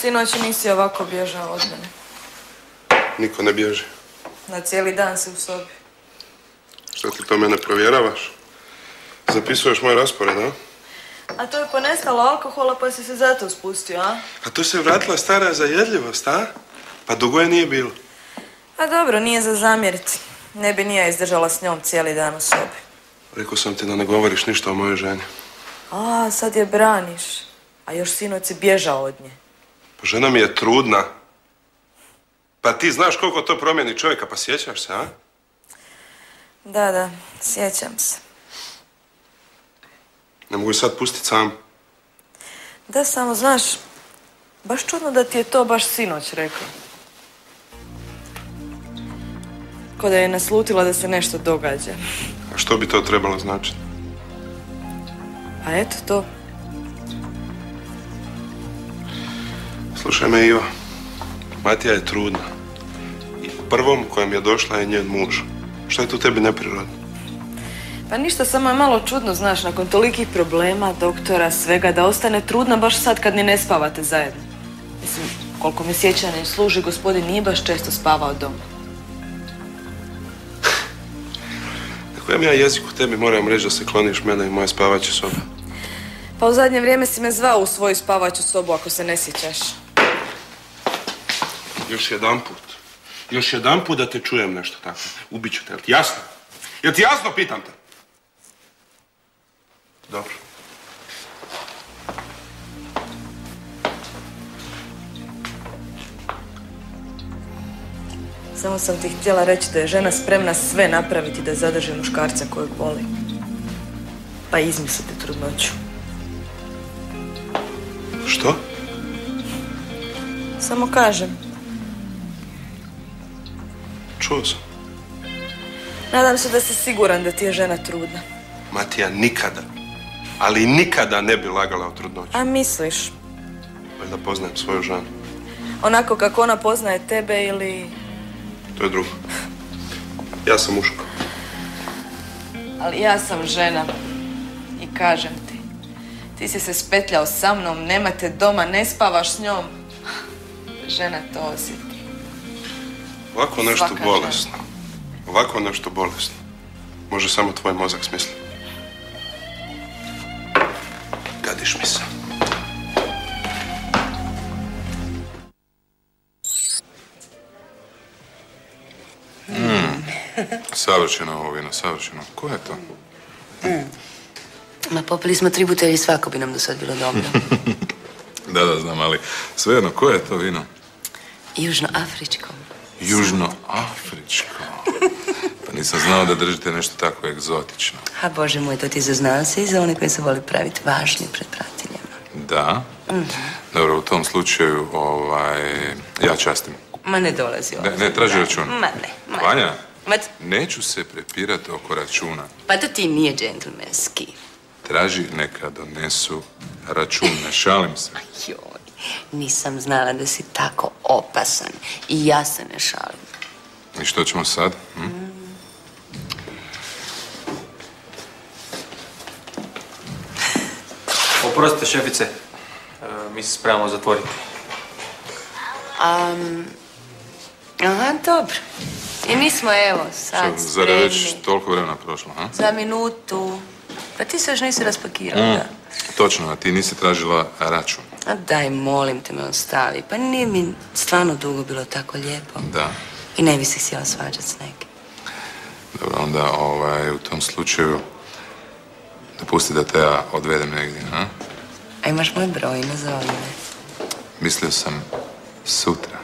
sinoć nisi ovako bježao od mene. Niko ne bježi. Na cijeli dan si u sobi. Što ti to mene provjeravaš? Zapisuješ moj raspored, a? A to je ponestalo alkohola pa si se zato spustio, a? A to se vratila stara zajedljivost, a? Pa dugo je nije bilo. A dobro, nije za zamjeriti. Ne bi ni ja izdržala s njom cijeli dan u sobi. Rekao sam ti da ne govoriš ništa o mojoj ženi. A, sad je braniš. A još sinoć si bježao od nje. Pa žena mi je trudna. Pa ti znaš koliko to promijeni čovjeka, pa sjećaš se, a? Da, sjećam se. Ne mogu je sad pustiti sam. Da, samo znaš, baš čudno da ti je to baš sinoć rekao. Ko da je naslutila da se nešto događa. A što bi to trebalo značiti? A eto to. Slušaj me, Iva. Matija je trudna. I prvom kojem je došla je njen muž. Što je tu tebi neprirodno? Pa ništa, samo je malo čudno, znaš, nakon tolikih problema, doktora, svega, da ostane trudna baš sad kad ni ne spavate zajedno. Mislim, koliko mi sjećanje služi, gospodin nije baš često spavao doma. Na kojem ja jeziku tebi moram reći da se kloniš mene i moje spavaće sobe? Pa u zadnje vrijeme si me zvao u svoju spavaću sobu, ako se ne sjećaš. Još jedanput da te čujem nešto tako. Ubit ću te, jel ti jasno? Jel ti jasno, pitam te? Dobro. Samo sam ti htjela reći da je žena spremna sve napraviti da zadrži muškarca kojeg voli. Pa izmislite trudnoću. Što? Samo kažem. Čuo sam. Nadam se da si siguran da ti je žena trudna. Matija nikada, ali nikada ne bi lagala o trudnoći. A misliš? Valjda poznajem svoju ženu. Onako kako ona poznaje tebe ili... To je drugo. Ja sam muško. Ali ja sam žena. I kažem ti. Ti si se spetljao sa mnom, nema te doma, ne spavaš s njom. Žena to osjeti. Ovako nešto bolesno. Ovako nešto bolesno. Može samo tvoj mozak smisliti. Gadiš mi se. Savršeno ovo vino, savršeno. Ko je to? Ma popili smo 3 butelje, svako bi nam do sad bilo dobro. Da, znam, ali svejedno, ko je to vino? Južnoafričko. Južnoafričko. Pa nisam znao da držite nešto tako egzotično. A Bože moj, to ti zaznao se i za one koji se voli praviti važni pred pratiljama. Da? Dobro, u tom slučaju, ja častim. Ma ne dolazi ovdje. Ne, traži račun. Ma ne. Vanja, neću se prepirati oko računa. Pa to ti nije džentlmenski. Traži neka donesu račun, ne šalim se. Joj, nisam znala da si tako opasan. I ja se ne šalim. I što ćemo sad? Oprostite, šefice. Mi se spremamo zatvoriti. Aha, dobro. I mi smo, evo, sad spremni. Zar je već toliko vremena prošlo, ha? Za minutu. Pa ti se još nisi raspakirala, da? Točno, a ti nisi tražila račun. A daj, molim te me ostavi. Pa nije mi stvarno dugo bilo tako lijepo. Da. I ne bi se htjela svađati s nekim. Dobro, onda u tom slučaju dopusti da te ja odvedem negdje, ha? A imaš moj broj, nazovi me. Mislio sam sutra.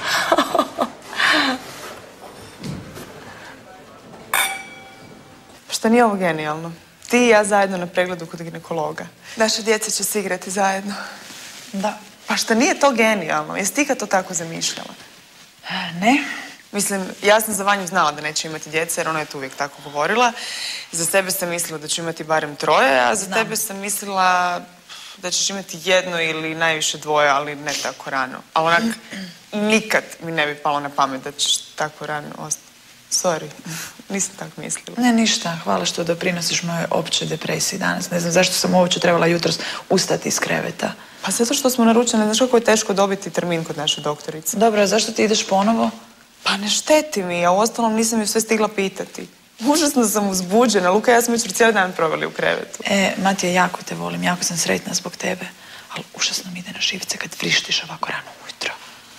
Što nije ovo genijalno? Ti i ja zajedno na pregledu kod ginekologa. Naša djeca će se igrati zajedno. Da. Pa što nije to genijalno? Jesi ti kad to tako zamišljala? Ne. Mislim, ja sam za Vanju znala da neće imati djece, jer ona je to uvijek tako govorila. Za sebe sam mislila da ću imati barem 3, a za tebe sam mislila da ćeš imati 1 ili najviše 2, ali ne tako rano. Ali onak, nikad mi ne bi palo na pamet da ćeš tako rano ostati. Sorry, nisam tako mislila. Ne, ništa. Hvala što doprinosiš mojoj općoj depresiji danas. Ne znam zašto sam uopće trebala jutros ustati iz kreveta. Pa zato što smo naručene, znaš kako je teško dobiti termin kod naše doktorice. Dobro, a zašto ti ideš ponovo? Pa ne šteti mi, a uostalom nisam ju sve stigla pitati. Užasno sam uzbuđena, Luka i ja smo jučer cijeli dan proveli u krevetu. Matija, jako te volim, jako sam sretna zbog tebe, ali užasno mi ide na živce kad vrištiš ovako rano ujutro.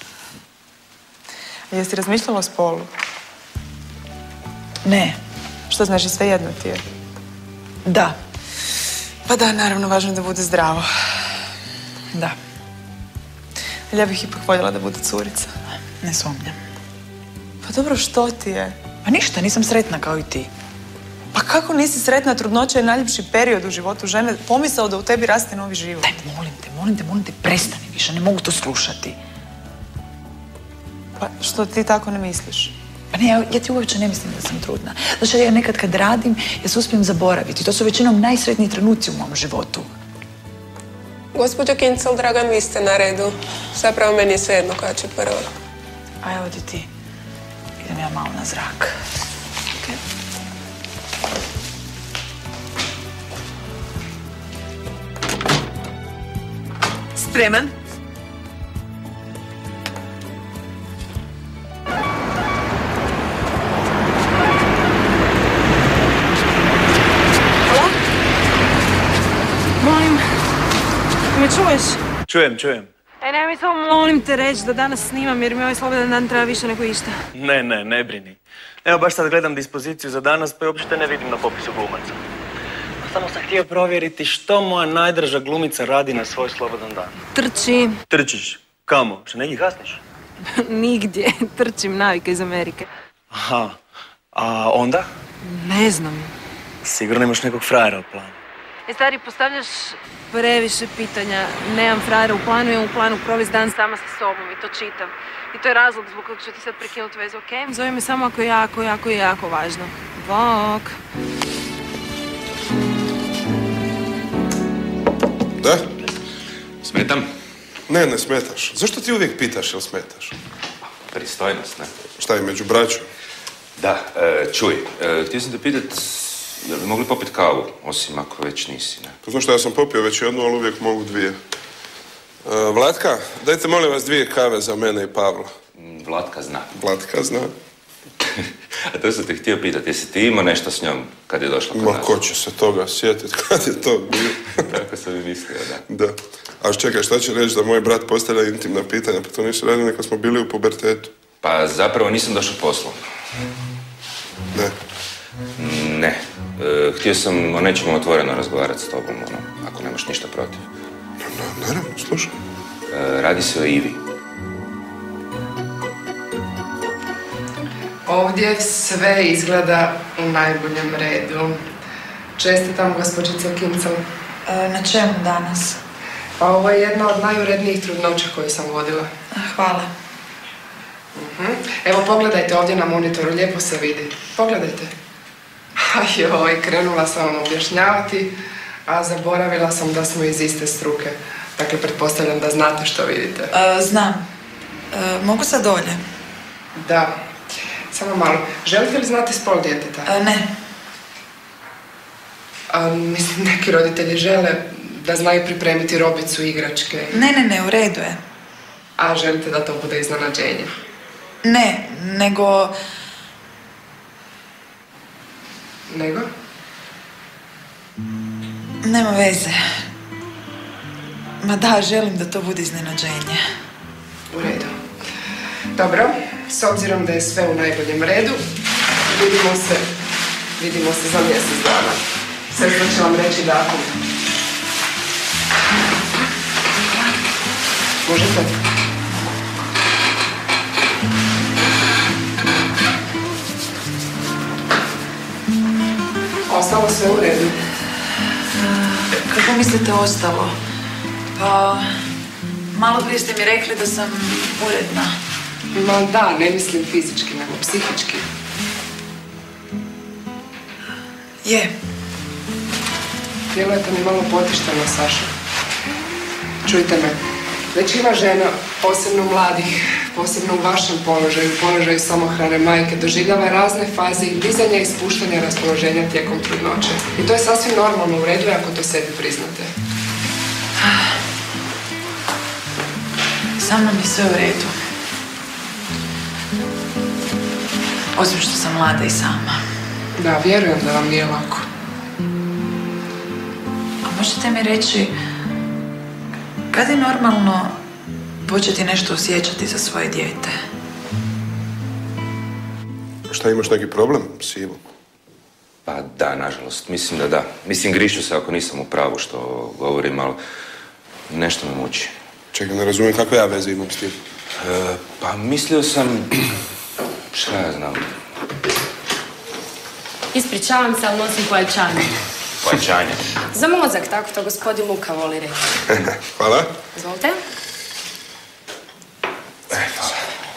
A jesi razmišljala o spolu? Ne. Što znači, sve jedno ti je? Da. Pa da, naravno, važno je da bude zdravo. Da. Ali ja bih ipak voljela da bude curica. Ne sumnjam. Pa dobro, što ti je? Pa ništa, nisam sretna kao i ti. Pa kako nisi sretna? Trudnoća je najljepši period u životu žene. Pomisao da u tebi raste novi život. Daj, molim te, prestani više, ne mogu to slušati. Pa što ti tako ne misliš? Pa ne, ja ti uopće ne mislim da sam trudna. Znači, ja nekad kad radim, ja se uspijem zaboraviti. To su većinom najsretniji trenuci u mom životu. Gospođo Kincel, Dragan, vi ste na redu. Zapravo meni je svejedno koja će prva. A evo ti. Idem ja malo na zrak. Okay. Spreman? Molim, me čuješ? Čujem. Nemoj samo molim te reći da danas snimam jer mi ovaj slobodan dan treba više nego išta. Ne brini. Evo baš sad gledam dispoziciju za danas pa je uopšte ne vidim na popisu glumaca. Samo sam htio provjeriti što moja najdraža glumica radi na svoj slobodan dan. Trči. Trčiš? Kamo? Što negdje kasniš? Nigdje. Trčim, navika iz Amerike. Aha. A onda? Ne znam. Sigurno imaš nekog frajera u planu. Stari, postavljaš previše pitanja. Nemam frajera u planu, imam u planu provesti dan sama sa sobom i to čitam. I to je razlog zbog kojeg ću ti sad prekinuti vezu, okej? Zove me samo ako je jako važno. Bok. Da? Smetam? Ne smetaš. Zašto ti uvijek pitaš jel smetaš? Pristojnost, ne? Šta je među braćom? Da, čuj, htio sam te pitat, da bi mogli popiti kavu, osim ako već nisi, ne? Pa znaš šta, ja sam popio već jednu, ali uvijek mogu dvije. Vlatka, dajte molim vas 2 kave za mene i Pavla. Vlatka zna. Vlatka zna. A to sam te htio pitat, jesi ti imao nešto s njom kad je došla kod nas? Ma, ko će se toga sjetiti kad je to bilo? Tako sam i mislio, da. Da. A čekaj, šta će reći da moj brat postavlja intimna pitanja? Pa to nisu radili kad smo bili u pubertetu. Pa zapravo nisam došao poslom. Ne. Ne. Htio sam o nečemu otvoreno razgovarati s tobom, ako nemaš ništa protiv. Naravno, slušaj. Radi se o Ivi. Ovdje sve izgleda u najboljem redu. Čestitam, gospođice Kincel. Na čemu danas? Pa ovo je jedna od najurednijih trudnoća koju sam vodila. Hvala. Evo, pogledajte ovdje na monitoru, lijepo se vidi. Pogledajte. Ajoj, krenula sam vam objašnjavati, a zaboravila sam da smo iz iste struke. Dakle, pretpostavljam da znate što vidite. Znam. Mogu sad dolje? Da. Samo malo. Želite li znati spol djeteta? Ne. Mislim, neki roditelji žele da znaju pripremiti robicu, igračke. Ne, u redu je. A želite da to bude iznenađenje? Ne, nego... Nego? Nema veze. Ma da, želim da to bude iznenađenje. U redu. Dobro, s obzirom da je sve u najboljem redu, vidimo se za mjesec dana. Sestra će vam reći datum. Možete? Ostalo sve u redu. Kako mislite ostalo? Pa... malo prije ste mi rekli da sam uredna. Ma da, ne mislim fizički, nego psihički. Je. Djelujete mi malo potišteno, Saša. Čujte me, većina žena, posebno mladih, posebno u vašem položaju samohrane majke, doživljava razne faze i dizanja i spuštanja raspoloženja tijekom trudnoće. I to je sasvim normalno, u redu je ako to sebi priznate. Sa mnom je sve u redu. Osim što sam mlada i sama. Da, vjerujem da vam nije lako. A možete mi reći, kad je normalno početi nešto osjećati za svoje dijete? Šta, imaš neki problem s Ivom? Pa da, nažalost. Mislim da da. Mislim, grišu se ako nisam u pravu što govorim, ali nešto me muči. Čekaj, ne razumijem kakve ja veze imam s tim. Pa mislio sam... Šta ja znam? Ispričavam se, ali nosim pojačanje. Pojačanje? Za mozak, tako to gospodin Luka voli reći. Hvala. Izvolite. Hvala.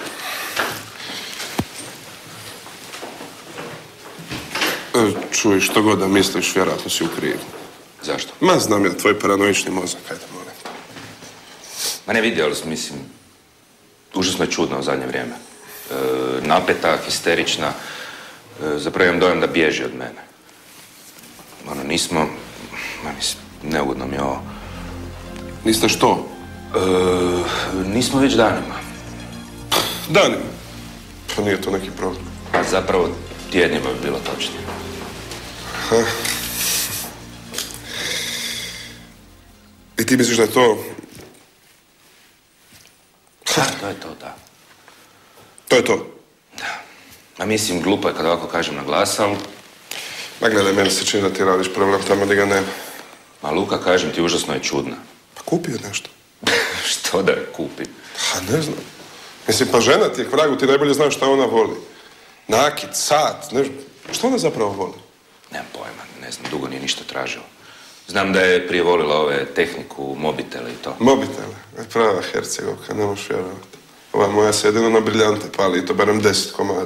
Čuj, što god da misliš, vjerojatno si u krivu. Zašto? Ma, znam ja, tvoj paranoični mozak, ajde, molim. Ma ne vidi, ali mislim, užasno je čudno u zadnje vrijeme. Napeta, histerična, zapravo imam dojam da bježi od mene. Ono, nismo, neugodno mi je ovo. Niste što? Nismo već danima. Danima? Pa nije to neki problem. Pa zapravo tjednima bi bilo točnije. I ti misliš da je to... Da, to je to, da. To je to? Da. A mislim, glupo je kad ovako kažem na glas, ali... Ma gledaj, meni se čini da ti radiš problem tamo gdje ga nema. Ma Luka, kažem ti, užasno je čudna. Pa kupi je nešto. Što da je kupi? Ha, ne znam. Mislim, pa žena ti je k vragu, ti najbolje znaš šta ona voli. Nakit, sat, ne znam. Što ona zapravo voli? Nemam pojma, ne znam, dugo nije ništa tražila. Znam da je prije volila ove tehniku, mobitele i to. Mobitele? Prava Hercegovka, ne možeš vjerovati. Ova moja se jedino na briljante pali i to barem 10 komada.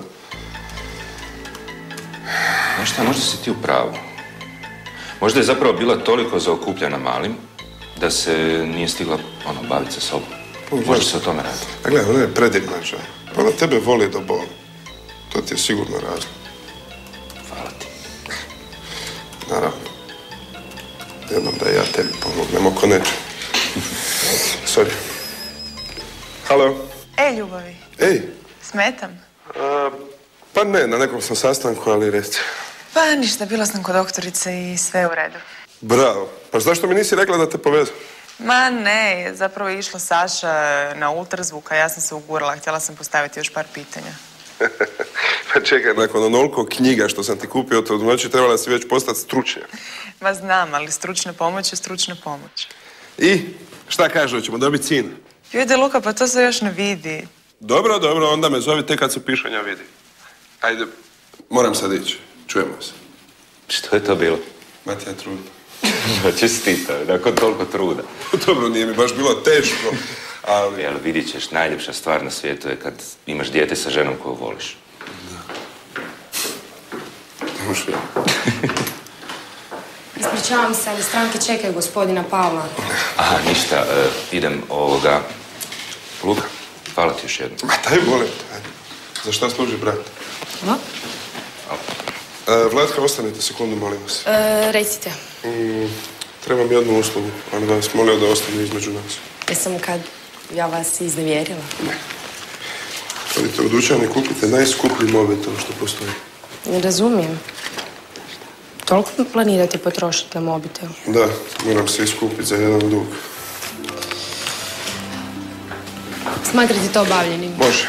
Znaš šta, možda si ti u pravu. Možda je zapravo bila toliko zaokupljena malim da se nije stigla baviti sa sobom. Možda se o tome radi. A gledaj, ona je predivna žena. Ona tebe voli do boli. To ti je sigurno razlog. Hvala ti. Naravno. Jednom da ja tebi pomognem oko neče. Sorry. Halo? Ej, ljubavi. Ej. Smetam? Pa ne, na nekom sam sastanku, ali reci. Pa ništa, bila sam kod doktorice i sve je u redu. Bravo. Pa zašto mi nisi rekla da te povezu? Ma ne, zapravo je išla Saša na ultrazvuk, a ja sam se ugurala. Htjela sam postaviti još par pitanja. Pa čekaj, nakon onoliko knjiga što sam ti kupio od noći, trebala si već postati stručnjak. Ma znam, ali stručna pomoć je stručna pomoć. I? Šta kaže, hoćemo dobiti sina? Jujde, Luka, pa to se još ne vidi. Dobro, dobro, onda me zove tek kad se pišanja vidi. Ajde, moram sad ići. Čujemo se. Što je to bilo? Matija je trudna. Čestita, nakon toliko truda. Dobro, nije mi baš bilo teško, ali... Jel, vidit ćeš, najljepša stvar na svijetu je kad imaš dijete sa ženom koju voliš. Da. Ne možeš vidjeti. Ispričavam se, ali stranke čekaju gospodina Pavla. Aha, ništa, idem ovoga... Luka, hvala ti još jednom. Ma daj, volim te. Za šta služi brat? No? Vlatka, ostanite sekundu, molim vas. Recite. Trebam jednu uslugu, ali vas molio da ostane između nas. Jesam kad ja vas iznevjerila? Ne. Odite u dućan i kupite najskuplji mobitel što postoji. Ne razumijem. Toliko planirate potrošiti na mobitel? Da, moram se iskupiti za jedan dug. Smatrate to obavljenim? Može.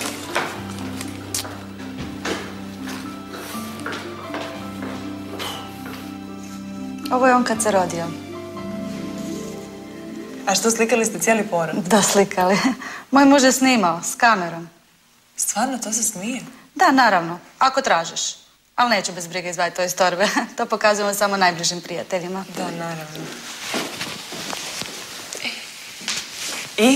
Ovo je on kad se rodio. A što, slikali ste cijeli porod? Da, slikali. Moj muž je snimao, s kamerom. Stvarno, to se smije? Da, naravno, ako tražiš. Ali neću bez brige izvaditi to iz torbe. To pokazujemo samo najbližim prijateljima. Da, naravno. I?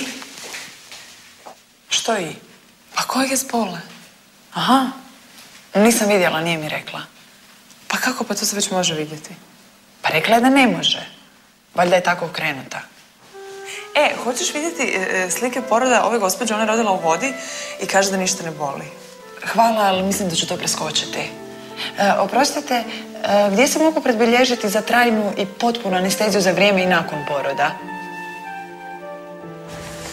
Što i? Pa kojeg je spola? Aha. Nisam vidjela, nije mi rekla. Pa kako, pa to se već može vidjeti? Pa rekla je da ne može. Valjda je tako okrenuta. Hoćeš vidjeti slike poroda ove gospođe? Ona je rodila u vodi i kaže da ništa ne boli. Hvala, ali mislim da ću to preskočiti. Oprostite, gdje se mogu predbilježiti za trajnu i potpunu anesteziju za vrijeme i nakon poroda?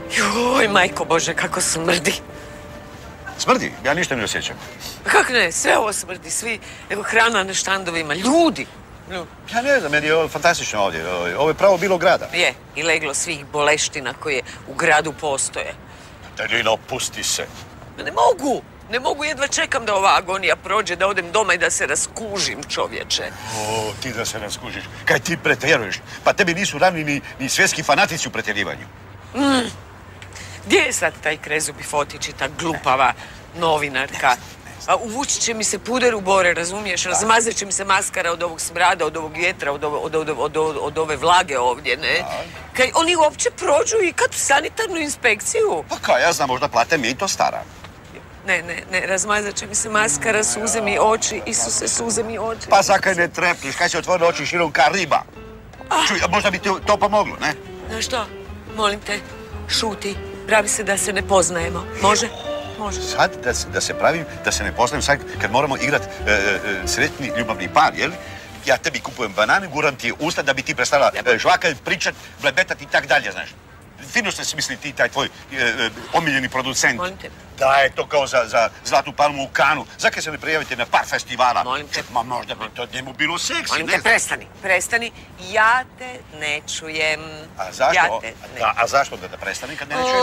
Joj, majko Bože, kako smrdi. Smrdi? Ja ništa ne osjećam. Kako ne, sve ovo smrdi, svi, evo hrana na štandovima, ljudi. Ja ne znam, meni je ovo fantastično ovdje. Ovo je pravo bilo grada. Je, i leglo svih boleština koje u gradu postoje. Danilo, pusti se. Ne mogu, jedva čekam da ova agonija prođe, da odem doma i da se raskužim, čovječe. O, ti da se raskužiš. Kaj ti pretjeruješ? Pa tebi nisu ravni ni svjetski fanatici u pretjerivanju. Gdje je sad taj krezubi fotić i ta glupava novinarka? A uvući će mi se puder u bore, razumiješ? Razmazat će mi se maskara od ovog smrada, od ovog vjetra, od ove vlage ovdje, ne? Kaj oni uopće prođu i kad sanitarnu inspekciju? Pa kaj, ja znam, možda plate mito stara. Ne, razmazat će mi se maskara, suze mi oči, Isuse, suze mi oči. Pa zakaj ne trepniš, kaj se otvori oči širom ka riba? Čuj, možda bi ti to pomoglo, ne? Znaš što? Molim te, šuti, pravi se da se ne poznajemo. Može? Može. Sad da se pravim, da se ne poznajem, sad kad moramo igrat sretni ljubavni par, jel? Ja tebi kupujem banane, guram ti usta da bi ti prestala žvakati, pričat, blebetat i tak dalje, znaš. Fino ste smisli ti, taj tvoj omiljeni producent. Molim te. Da je to kao za Zlatnu palmu u Kanu. Zakaj se ne prijavite na par festivala? Molim te. Ma možda bi to njemu bilo seksi, Molim ne te, znam. prestani. Ja te ne čujem. A zašto? Ja te ne. A zašto da prestani kad ne čuješ?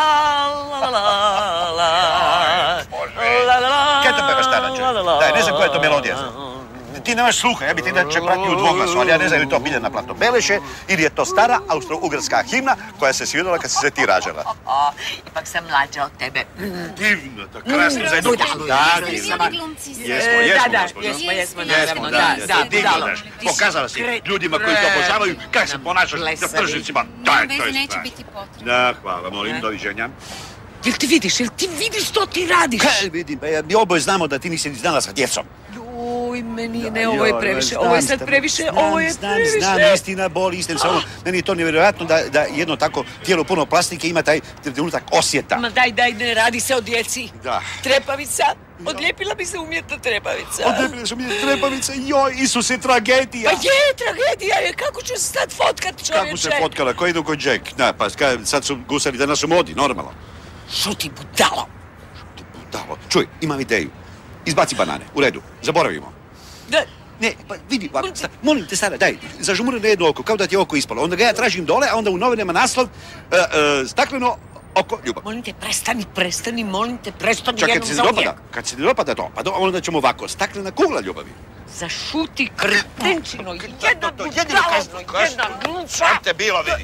Kaj te pevaš tada, čovjek? Daj, ne znam koja je to melodija. Ti nemaš sluha, ja bi ti da će pratiti u dvoglasu, ali ja ne znam je li to Biljana Plato Beleše ili je to stara austro-ugarska himna koja se svidjela kad si se ti rađala. Ipak sam mlađa od tebe. Divno, to krasno za jednu glumci. Da, jesmo, naravno, da. Divno, daš. Pokazala si ljudima koji to obožavaju kako se ponašaš na tržnicima. To je strašno. Da, hvala, molim, doviđenja. Jel ti vidiš što ti radiš? Kaj vidim, mi oboje znamo da ti nisi znala sa djecom. Uj, meni ne, ovo je previše, ovo je sad previše, ovo je previše. Znam, istina boli, istina, samo meni je to nevjerojatno da jedno tako tijelo puno plastike ima taj trenutak osjeta. Ma daj, ne radi se o djeci. Da. Trepavica, odlijepila bi se umjetna trepavica. Odlijepila se umjetna trepavica, joj, Isuse, tragedija. Pa je, tragedija je, kako ću se sad fotkat, čovječe? Kako se fotkala, ko idu kod Jack? Da, pa sad su gusari danas u modi, normalno. Šuti budalo. Čuj, imam ideju. Izbaci banane, u redu, zaboravimo. Da. Ne, pa vidi, molim te, stara, daj, zažumuri na jedno oko, kao da ti je oko ispalo. Onda ga ja tražim dole, a onda u novinama naslov stakleno oko ljubav. Molim te, prestani, molim te, prestani čak, jednom za uvijek. Kad se ne dopada to, pa onda ćemo ovako, staklena kugla ljubavi. Zašuti, kretenčino, jedna budalo, jedna glupa. Šta te bilo, vidi?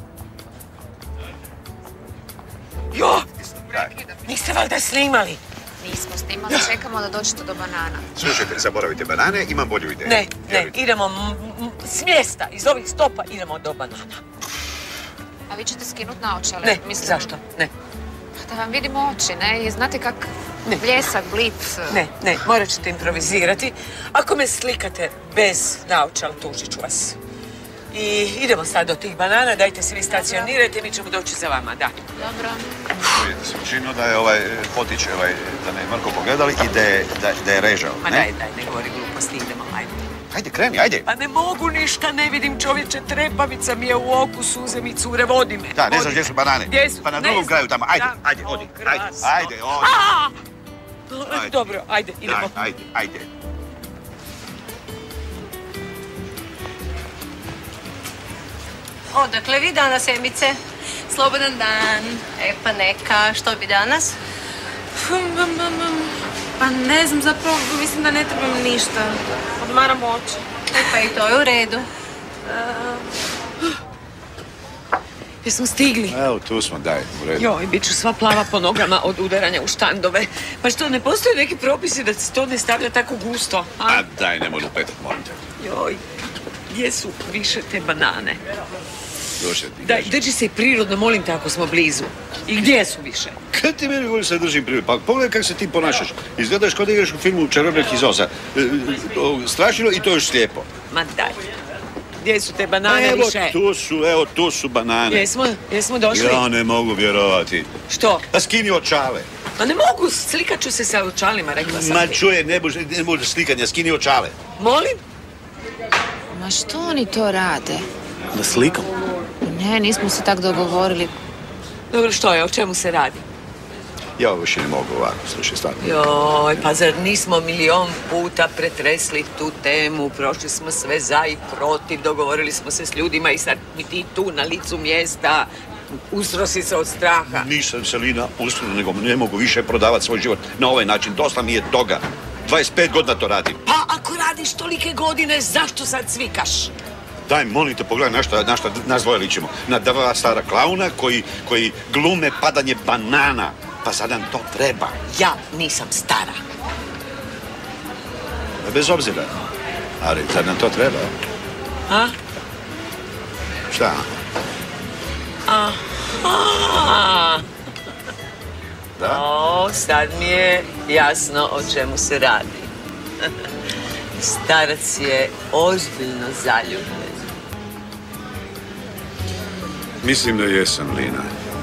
Jo, niste valjda snimali? Nismo snimali, čekamo da dođete do banana. Slušajte, zaboravite banane, imam bolju ideju. Ne, idemo s mjesta, iz ovih stopa idemo do banana. A vi ćete skinuti naočale? Ne, zašto? Ne. Da vam vidimo oči, ne? I znate kak bljesak, blic... Ne, morat ćete improvizirati. Ako me slikate bez naočala, tužit ću vas. I idemo sad do tih banana, dajte se vi stacionirajte, mi ćemo doći za vama, da. Dobro. Sam činio da je ovaj Fotić, da ne je Marko pogledali i da je režao, ne? Ma daj, ne govori gluposti, idemo, ajde. Ajde, kreni, ajde. Pa ne mogu ništa, ne vidim, čovječe, trepavica mi je u oku, suze mi cure, vodi me. Da, ne znaš gdje su banane. Gdje su? Pa na drugom kraju tamo, ajde, odi. Dobro, ajde, idemo. Ajde. Odakle vi danas, Emice? Slobodan dan. E pa neka, što bi danas? Pa ne znam, zapravo mislim da ne trebam ništa. Odmaram oči. E pa i to je u redu. Jesmo stigli? Evo, tu smo, daj, u redu. Joj, bit ću sva plava po nogama od udaranja u štandove. Pa što, ne postoje neki propisi da se to ne stavlja tako gusto? A daj, nemoj lupetat, molim te. Joj, gdje su više te banane? Daj, drži se i prirodno, molim te, ako smo blizu. I gdje su više? Kad ti meni voli se držim prirodno? Pa pogledaj kako se ti ponašaš. Izgledaš kao da igraš u filmu Čarobnjak iz Oza. Strašilo i to još slijepo. Ma daj. Gdje su te banane više? Evo, tu su banane. Jesmo došli? Ja ne mogu vjerovati. Što? Pa skini očale. Ma ne mogu, slikat ću se sa očalima, rekla sam ti. Ma čuje, ne može slikanja, skini očale. Molim? Ma što oni to rade? Da slikam? Ne, nismo se tak dogovorili. Dobro, što je? O čemu se radi? Ja ovo više ne mogu ovako, slušaj, stvarno. Joj, pa zar nismo milion puta pretresli tu temu, prošli smo sve za i protiv, dogovorili smo se s ljudima i sad mi ti tu na licu mjesta usrosi se od straha. Nisam Selina usro, nego ne mogu više prodavati svoj život na ovaj način. Dosta mi je toga. 25 godina to radim. Pa ako radiš tolike godine, zašto sad cvikaš? Daj, molim te, pogledaj na šta nas dvoje ličimo. Na dva stara klauna koji glume padanje banana. Pa sad nam to treba. Ja nisam stara. Bez obzira. Ali sad nam to treba. A? Šta? Aha. Da? O, sad mi je jasno o čemu se radi. Starac je ozbiljno zaljubljen. Mislim da jesam, Lina.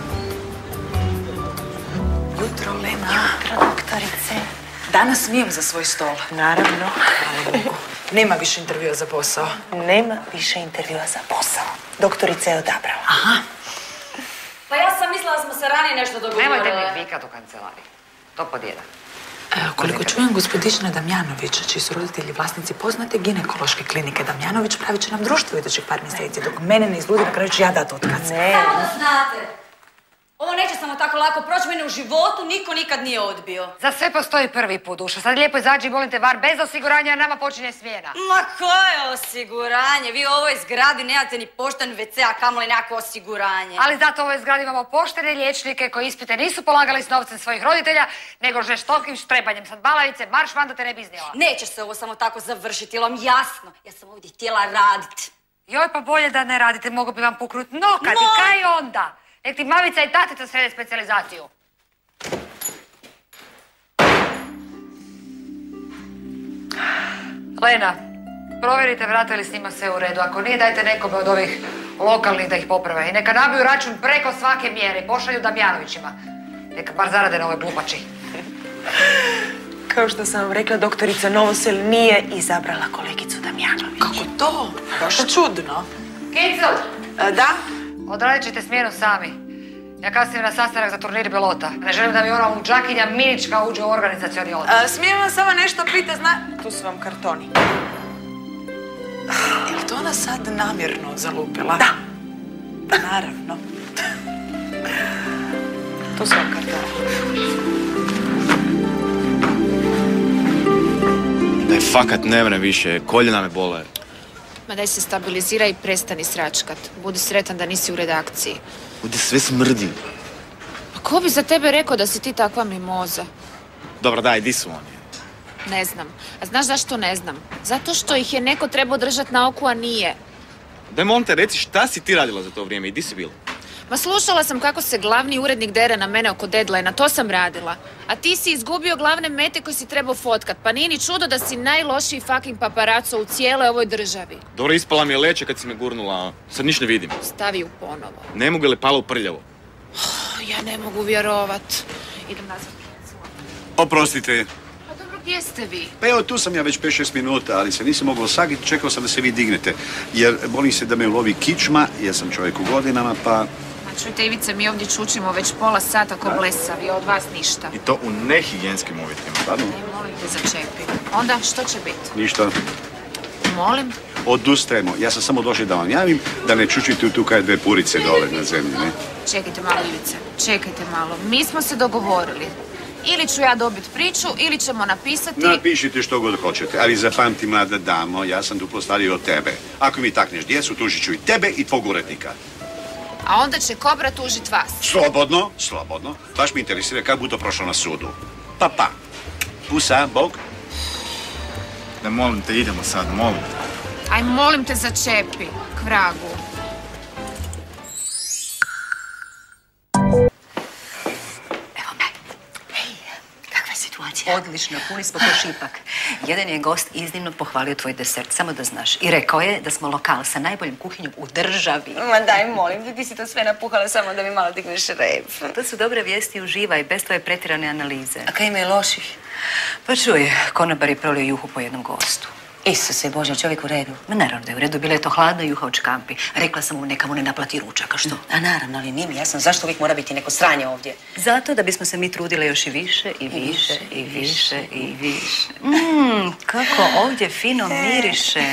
Jutro, Lena. Jutro, doktorice. Danas smijem za svoj stol. Naravno. Nema više intervjua za posao. Nema više intervjua za posao. Doktorica je odabrala. Aha. Pa ja sam mislila da smo se ranije nešto dogovorili. Nemojte mi vikat u kancelariji. To pod jedan. Koliko čujem gospodična Damjanovića, čiji su roditelji vlasnici poznate ginekološke klinike Damjanović, pravit će nam društvo idućih par mjeseci. Dok mene ne izludi, na kraju ću ja dati otkaz. Samo da znate. Ovo neće samo tako lako proći, mene u životu niko nikad nije odbio. Za sve postoji prvi put, duša. Sad lijepo izađi i molim te van bez osiguranja, jer nama počinje smjena. Ma koje osiguranje? Vi u ovoj zgradi nemate ni pošten WC, a kamoli nekako osiguranje. Ali zato u ovoj zgradi imamo poštene liječnike koji ispite nisu polagali s novcem svojih roditelja, nego žestokim štrebanjem. Sad balavice, marš van da te ne bi iznijela. Neće se ovo samo tako završiti, jel vam jasno? Ja sam ovdje htjela raditi. Joj, pa bolje da ne radite, mogu bi vam puknut nokat i kaj onda? Nek ti mavica i tatica srede specijalizaciju. Lena, provjerite vrate li s njima sve u redu. Ako nije, dajte nekome od ovih lokalnih da ih poprave. I neka nabiju račun preko svake mjere i pošalju Damjanovićima. Neka bar zarade na ovoj glupači. Kao što sam vam rekla, doktorica Novosel nije izabrala kolegicu Damjanović. Kako to? Baš čudno. Kincel! Da? Odradit ćete smjenu sami. Ja kasnim na sastanak za turnir Belota. Ne želim da mi ona luđakinja Minička uđe u organizacioni odbor. Smijem vam samo nešto pitati, tu su vam kartoni. Je li to ona sad namjerno zalupila? Da. Naravno. Tu su vam kartoni. Daj, fakat ne vrem više, koljena me bole. Ma daj se stabiliziraj i prestani sračkat. Budi sretan da nisi u redakciji. Ovdje sve smrdi. Pa ko bi za tebe rekao da si ti takva mimoza? Dobro, daj, di su oni? Ne znam. A znaš zašto ne znam? Zato što ih je neko trebao držati na oku, a nije. Daj, molim te, reci šta si ti radila za to vrijeme i di si bila? Ma slušala sam kako se glavni urednik dere na mene oko deadline-a, to sam radila. A ti si izgubio glavne mete koje si trebao fotkat, pa nije ni čudo da si najlošiji fucking paparaco u cijeloj ovoj državi. Dobro, ispala mi je leće kad si me gurnula, sad niš ne vidim. Stavi ju ponovo. Ne mogu li pala u prljavo? Ja ne mogu vjerovat. Idem nazvat. Oprostite. Pa dobro, gdje ste vi? Pa evo, tu sam ja već 5-6 minuta, ali se nisam mogao sagiti, čekao sam da se vi dignete. Jer bojim se da me ulovi kičma, jer sam čovjek u godinama, pa... Čujte, Ivice, mi ovdje čučimo već pola sata ko blesavi, od vas ništa. I to u nehigijenskim uvjetima. Pardon? Ne, molim te, začepi. Onda, što će biti? Ništa. Molim? Odustajemo. Ja sam samo došli da vam javim da ne čučite tu kaj dve purice dole na zemlji, ne? Čekajte malo, Ivice, čekajte malo. Mi smo se dogovorili. Ili ću ja dobiti priču, ili ćemo napisati... Napišite što god hoćete, ali zapamti, mlada damo, ja sam duplo stariji od tebe. Ako mi takneš djecu, tužit ću i tebe i tvog urednika. A onda će Kobra tužit vas. Slobodno, slobodno. Baš mi interesira kako bude to prošlo na sudu. Pa. Pusa, Bog. Da, molim te, idemo sad, molim te. Aj, molim te, začepi, k vragu. Odlično, puni smo ko šipak. Jedan je gost iznimno pohvalio tvoj desert, samo da znaš. I rekao je da smo lokal sa najboljom kuhinjom u državi. Ma daj, molim te, ti si to sve napuhala samo da mi malo digneš rep. To su dobre vijesti, uživaj, bez tvoje pretjerane analize. A kaj ima i loših? Pa čuj, konobar je prolio juhu po jednom gostu. Isuse Bože, čovjek u redu. Ma naravno da je u redu, bila je to hladna juha od škampi. Rekla sam mu neka mu ne naplati ručak, a što? A naravno, ali nije mi jasno zašto uvijek mora biti neko sranje ovdje. Zato da bismo se mi trudile još i više, i više, i više, i više. Kako ovdje fino miriše.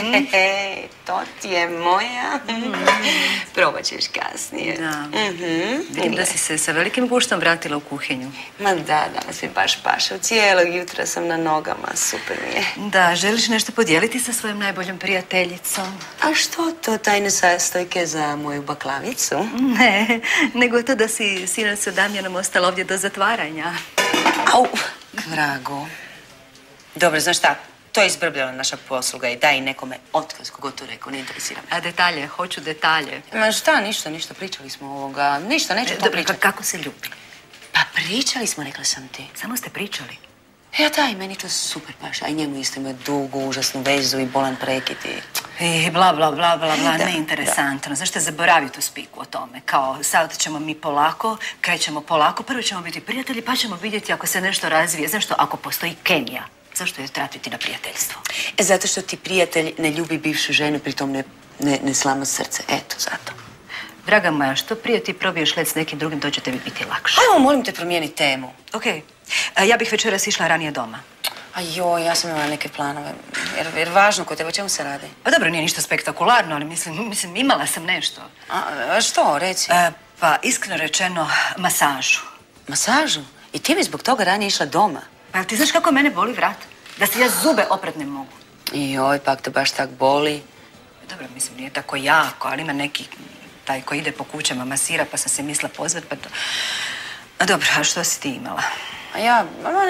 To ti je moja. Probat ćeš kasnije. Da. Vidim da si se sa velikim guštom vratila u kuhinju. Ma da, danas mi baš paše. Cijelog jutra sam na nogama, super mi je. Da, želiš nešto podijeliti sa svojom najboljom prijateljicom? A što to, tajne sastojke za moju baklavicu? Ne, nego to da si sinoć sa Damjanom ostala ovdje do zatvaranja. Au, vrago. Dobro, znaš šta? To je izbrbljala naša posluga i daj nekome otkaz, kogo to rekao, ne interesira me. A detalje, hoću detalje. Ma šta, ništa, pričali smo ovoga. Ništa, neću to pričati. Kako se ljubi? Pa pričali smo, rekla sam ti. Samo ste pričali? Ja da, i meni to super paša. A i njemu isto ima dugu, užasnu vezu i bolan prekid i... Bla, bla, bla, bla, bla, neinteresantno. Zašto zaboravi tu spiku o tome? Kao, sad ćemo mi polako, krećemo polako, prvo ćemo biti prijatelji, pa ćemo vidjeti ako se nešto razvije. Znaš što, ako postoji kemija, zašto je tratiti na prijateljstvo? Zato što ti prijatelj ne ljubi bivšu ženu, pritom ne slama srce. Eto, zato. Draga moja, što prije ti probiješ led s nekim drugim, to će tebi biti lakše. Ajmo, molim te, promijeni temu. Okej. Ja bih večeras išla ranije doma. A joj, ja sam imala neke planove. Jer važno kod tebe, o čemu se radi? Pa dobro, nije ništa spektakularno, ali mislim, imala sam nešto. A što, reci? Pa, iskreno rečeno, masažu. Masažu? I ti bi zbog toga ranije išla doma? Pa ti znaš kako mene boli vrat? Da si ja zube oprat ne mogu. Joj, pak te baš tak boli. Dobro, mislim, nije tako jako, ali ima neki taj koji ide po kućama masira, pa sam se mislila pozvat, pa to... A dobro, a što si ti imala? A ja,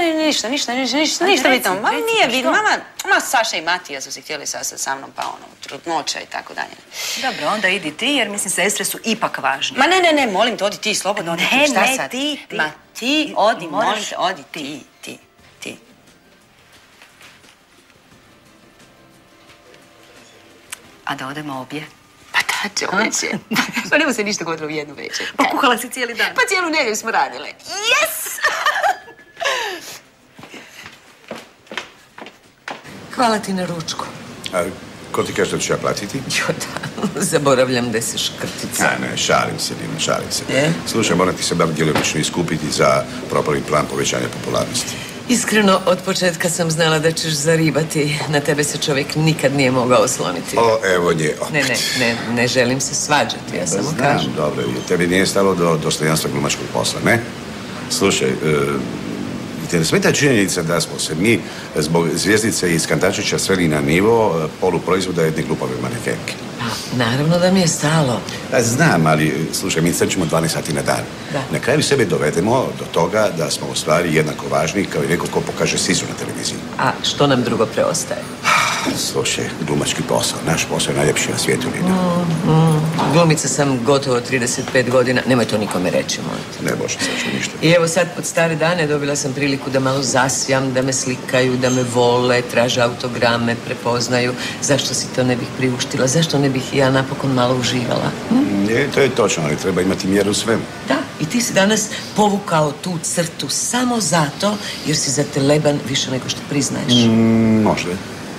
ništa bitno. Ma nije bitno, mama, Saša i Matija su se htjeli sastati sa mnom, pa ono, trudnoća i tako dalje. Dobro, onda idi ti, jer mislim, sestre su ipak važne. Ma ne, molim te, odi ti, slobodno odi ti, šta sad? Ti. Ma ti, odi, molim te, odi ti. A da odemo obje? Pa da, čovječe. Pa nema se ništa godilo u jednu večer. Pa kuhala si cijeli dan. Pa cijelu nedjelju smo radile. Yes! Hvala ti na ručku. A ko ti kaže da ću ja platiti? Jo da, zaboravljam da si škrtica. Ne, šalim se, Lina, šalim se. Slušaj, moram ti se bar djelomično iskupiti za propali plan povećanja popularnosti. Iskreno, od početka sam znala da ćeš zaribati. Na tebe se čovjek nikad nije mogao osloniti. O, evo nje opet. Ne želim se svađati, ja samo kažem. Znam, dobro, tebi nije stalo do dostojanstva glumačkog posla, ne? Slušaj, te ne smeta činjenica da smo se mi zbog zvjezdice iz Kantačića sveli na nivo poluproizvoda jedne glupave manekenke. Pa, naravno da mi je stalo. Znam, ali, slušaj, mi crčimo 12 sati na dan. Da. Na kraju sebe dovedemo do toga da smo u stvari jednako važni kao i neko ko pokaže sisu na televiziji. A što nam drugo preostaje? Slušaj, glumački posao. Naš posao je najljepši na svijetu, Lina. Glumica sam gotovo 35 godina. Nemoj to nikome reći, molim. Ne, Bože, sad ću ništa. I evo sad, pod stare dane, dobila sam priliku da malo zasjam, da me slikaju, da me vole, traže autograme, prepoznaju. Zašto si to ne bih priuštila? Zašto ne bih i ja napokon malo uživala? Ne, to je točno, ali treba imati mjeru u svemu. Da, i ti si danas povukao tu crtu samo zato jer si zateleban više nego što priznaješ. Možda.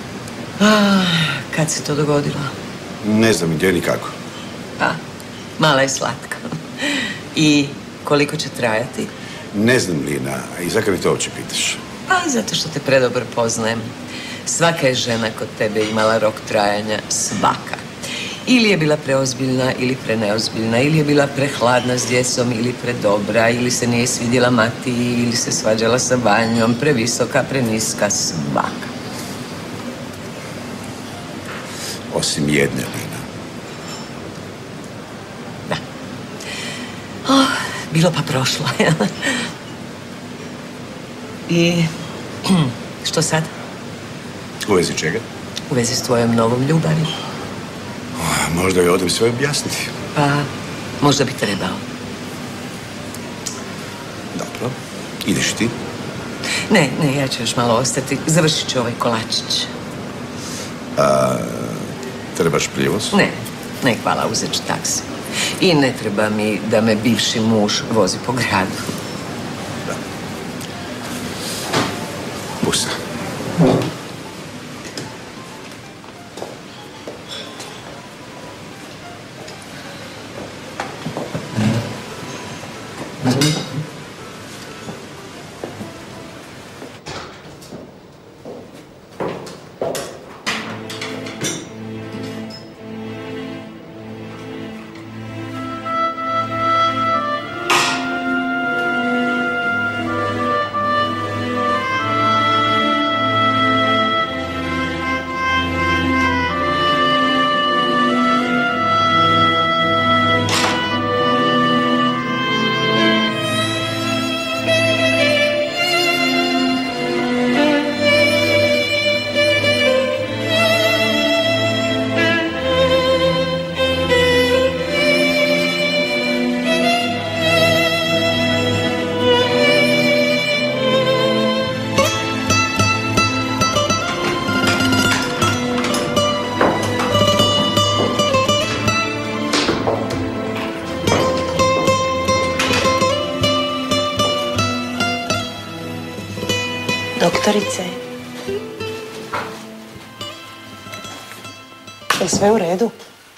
Kad se to dogodilo? Ne znam gdje ni kako. Pa, mala je slatka. I koliko će trajati? Ne znam, Lina. I zakaj mi to uopće pitaš? Pa, zato što te predobro poznajem. Svaka je žena kod tebe imala rok trajanja. Svaka. Ili je bila preozbiljna, ili preneozbiljna, ili je bila prehladna s djecom, ili predobra, ili se nije svidjela Matiji, ili se svađala sa Vanjom, previsoka, preniska, svaka. Osim jedne, Lina. Da. Bilo pa prošlo, ja. I što sad? U vezi čega? U vezi s tvojom novom ljubavi. Možda joj odem sve objasniti. Pa, možda bi trebao. Dobro. Ideš ti? Ne, ja ću još malo ostati. Završit ću ovaj kolačić. Trebaš prijevoz? Ne, hvala, uzet ću taksi. I ne treba mi da me bivši muž vozi po gradu. Da. Pusa. Doktorice. Je sve u redu?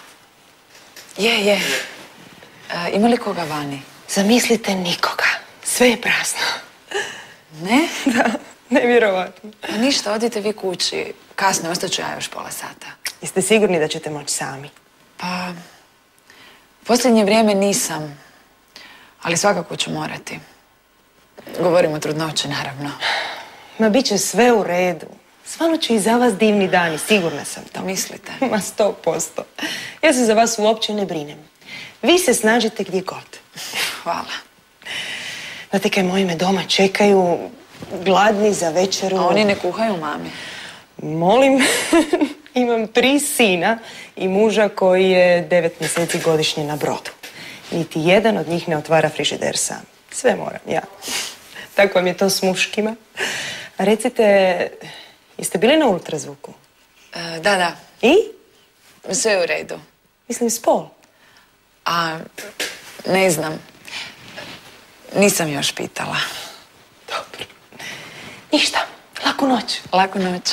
Je. Ima li koga vani? Zamislite nikoga. Sve je prazno. Ne? Da, nevjerovatno. Ništa, odite vi kući. Kasno, ostaću ja još pola sata. Jeste sigurni da ćete moći sami? Pa, posljednje vrijeme nisam. Ali svakako ću morati. Govorim o trudnoći, naravno. Ma, bit će sve u redu. Stvarno će i za vas divni dani, sigurna sam to. Mislite? Ma 100%. Ja se za vas uopće ne brinem. Vi se snađite gdje god. Hvala. Znate kaj, moji me doma čekaju, gladni za večeru. A oni ne kuhaju mami? Molim, imam 3 sina i muža koji je 9 mjeseci godišnje na brodu. Niti jedan od njih ne otvara frižider sam. Sve moram, ja. Tako vam je to s muškima. A recite, jeste bili na ultrazvuku? Da. I? Sve je u redu. Mislim, spol. A, ne znam. Nisam još pitala. Dobro. Ništa. Laku noć. Laku noć.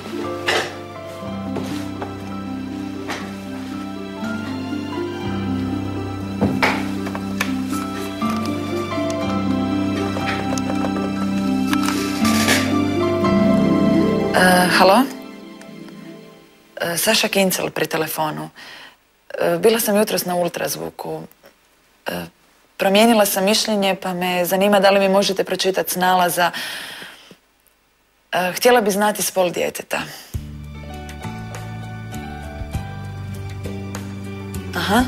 Halo? Saša Kincel pri telefonu. Bila sam jutros na ultrazvuku. Promijenila sam mišljenje, pa me zanima da li mi možete pročitati s nalaza. Htjela bi znati spol djeteta. Aha.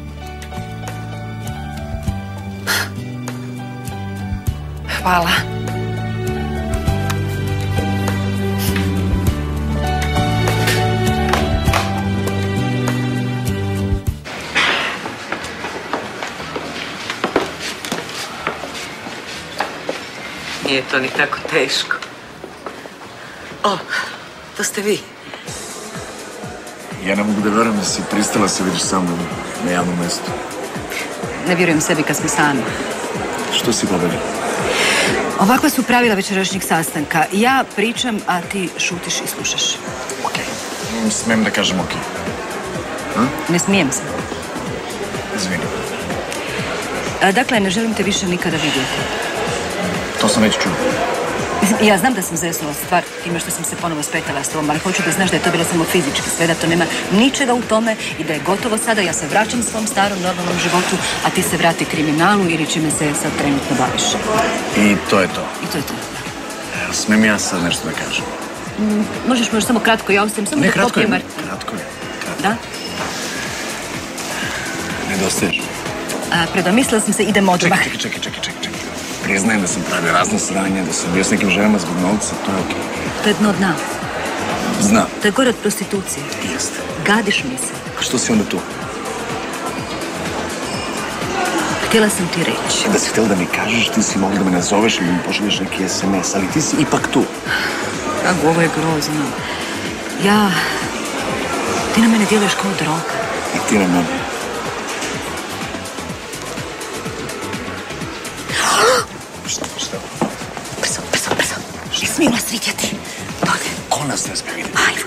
Hvala. Nije to ni tako teško. O, to ste vi. Ja ne mogu da verujem da si pristala se vidiš sa mnom na javnom mjestu. Ne vjerujem sebi kad smo sami. Što si pobeli? Ovakva su pravila večerašnjeg sastanka. Ja pričam, a ti šutiš i slušaš. Okej. Smijem da kažem okej. Ne smijem se. Izvini. Dakle, ne želim te više nikada vidjeti. To sam već čuo. Ja znam da sam zesula stvar time što sam se ponovo spetala s tobom, ali hoću da znaš da je to bilo samo fizički sve, da to nema ničega u tome i da je gotovo sada. Ja se vraćam svom starom normalnom životu, a ti se vrati kriminalu ili čime se sad trenutno baviš. I to je to. I to je to, da. Smijem ja sad nešto da kažem? Možeš samo kratko, ja ostajem samo ne, da kratko popijem. Kratko je. Da? Nedostaješ. Predomislila sam se, idemo odmah. Čekaj. Priznajem da sam pravio razno sranje, da sam bio s nekim ženama zbog novca, to je okej. To je dno dna. Znam. To je gore od prostitucije. Jeste. Gadiš mi se. A što si onda tu? Htjela sam ti reći. Da si htjela da mi kažeš, ti si mogla da me nazoveš ili da mi pošalješ neki SMS, ali ti si ipak tu. Kako, ovo je grozno. Ti na mene djeluješ kao droga. I ti na mene. Šta? Brzo. Ne smiju nas vidjeti. Dolje. Ko nas ne smije vidjeti? Ajde.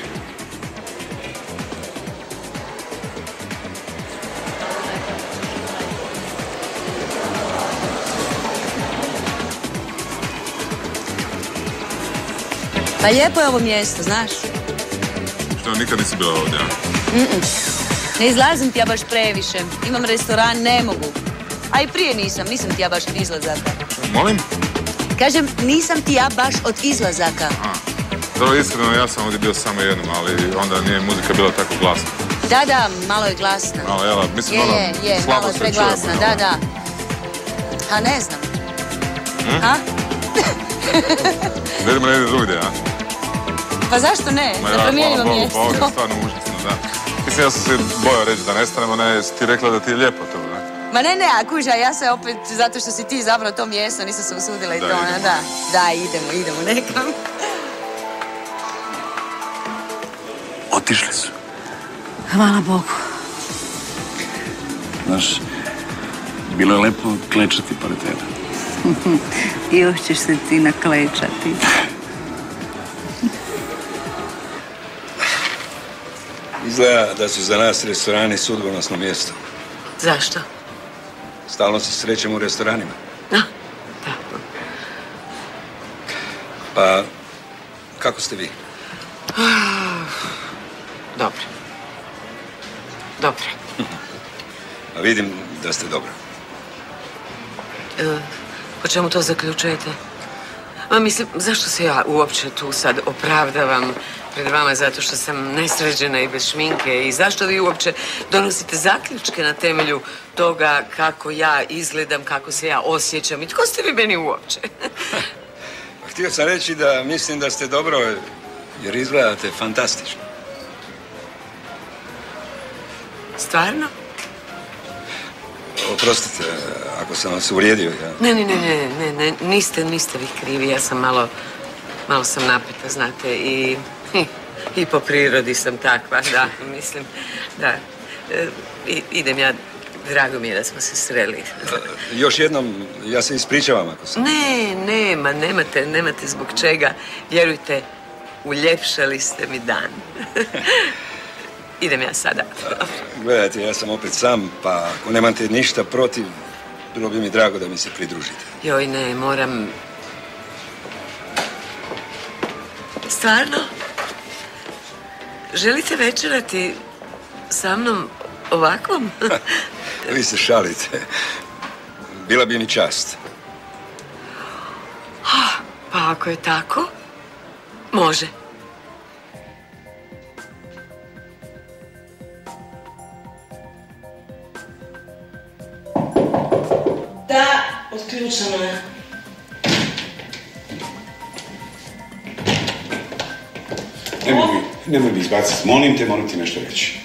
Pa lijepo je ovo mjesto, znaš? Što, nikad nisi bila ovdje, a? Ne izlazim ti ja baš previše. Imam restoran, ne mogu. A i prije nisam ti ja baš od izlazaka. Molim? Kažem, nisam ti ja baš od izlazaka. Dobro, iskreno, ja sam ovdje bio samo jednom, ali onda nije muzika bila tako glasna. Da, malo je glasna. Malo, jela, mislim, je, slabo malo je sve preglasna, čujemo. da. A ne znam. Ha? Da idemo na jedan drugdje, a? Pa zašto ne? Da promijenimo mjesto. Pa ovo je stvarno užasno, da. Mislim, ja sam se bojao reći da nestanemo, ne, ti rekla da ti je lijepo to, ne? Ma ne, a kuža, ja se opet, zato što si ti izabrao to mjesto, nisam se usudila i to, da. Da, idemo nekam. Otišli su. Hvala Bogu. Znaš, bilo je lepo klečati pored tebe. Još ćeš se ti naklečati. Izgleda da su za nas restorani sudbonosno mjesto. Zašto? Stalno se srećemo u restoranima. Da. Pa, kako ste vi? Dobro. Dobro. A vidim da ste dobro. Po čemu to zaključujete? Mislim, zašto se ja uopće tu sad opravdavam pred vama zato što sam nesređena i bez šminke i zašto vi uopće donosite zaključke na temelju toga kako ja izgledam, kako se ja osjećam i tko ste vi meni uopće? Htio sam reći da mislim da ste dobro jer izgledate fantastično. Stvarno? Oprostite, ako sam vas uvrijedio. Ja... Ne, niste vi krivi, ja sam malo sam napeta, znate, i po prirodi sam takva, da, mislim, da. Idem ja, drago mi je da smo se sreli. Još jednom, ja se ispričavam ako sam... Nemate zbog čega, vjerujte, uljepšali ste mi dan. Idem ja sada. Gledajte, ja sam opet sam, pa ako nemate ništa protiv, bilo bi mi drago da mi se pridružite. Joj, ne, moram... Stvarno? Želite večerati sa mnom ovakvom? Vi se šalite. Bila bi mi čast. Pa ako je tako, može. Da, otključeno je. Nemoj mi izbaciti, molim ti nešto reći.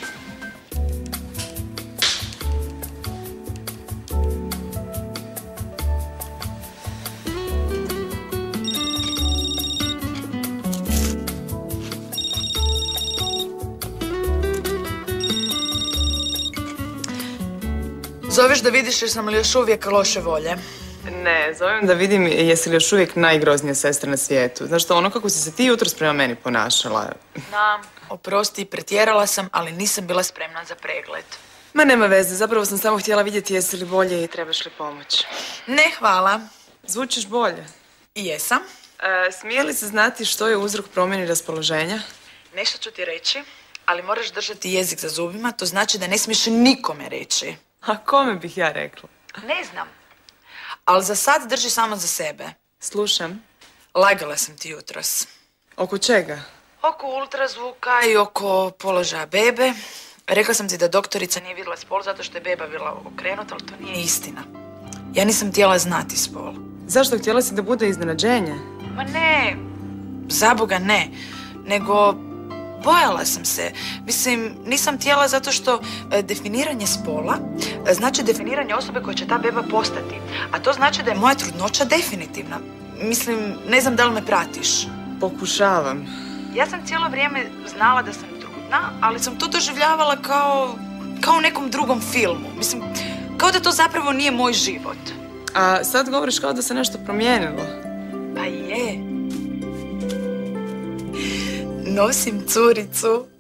Zoveš da vidiš jer sam li još uvijek loše volje? Ne, zovem da vidim jesi li još uvijek najgroznija sestra na svijetu. Znaš što, ono kako si se ti jutros prema meni ponašala. Znam, oprosti, pretjerala sam, ali nisam bila spremna za pregled. Ma nema veze, zapravo sam samo htjela vidjeti jesi li bolje i trebaš li pomoć. Ne, hvala. Zvučiš bolje. I jesam. Smije li se znati što je uzrok promjeni raspoloženja? Nešto ću ti reći, ali moraš držati jezik za zubima, to znači da ne smiješ nikome reći. A kome bih ja rekla? Ne znam. Ali za sad drži samo za sebe. Slušam. Lagala sam ti jutros. Oko čega? Oko ultrazvuka i oko položaja bebe. Rekla sam ti da doktorica nije vidjela spol zato što je beba bila okrenuta, ali to nije istina. Ja nisam htjela znati spol. Zašto? Htjela si da bude iznenađenje? Ma ne, za Boga ne, nego bojala sam se. Mislim, nisam htjela zato što definiranje spola znači definiranje osobe koja će ta beba postati. A to znači da je moja trudnoća definitivna. Mislim, ne znam da li me pratiš. Pokušavam. Ja sam cijelo vrijeme znala da sam trudna, ali sam to doživljavala kao u nekom drugom filmu. Mislim, kao da to zapravo nije moj život. A sad govoriš kao da se nešto promijenilo. Pa je. Nosim curicu.